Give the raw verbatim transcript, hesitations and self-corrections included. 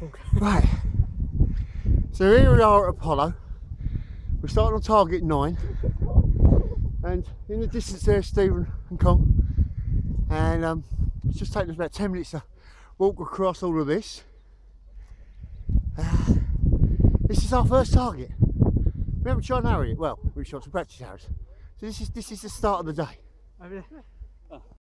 Right. So here we are at Apollo. We're starting on target nine. And in the distance there's Stephen and Con. And um, it's just taken us about ten minutes to walk across all of this. Uh, this is our first target. We haven't shot an arrow yet. Well, we've shot some practice arrows. So this is this is the start of the day. Over there.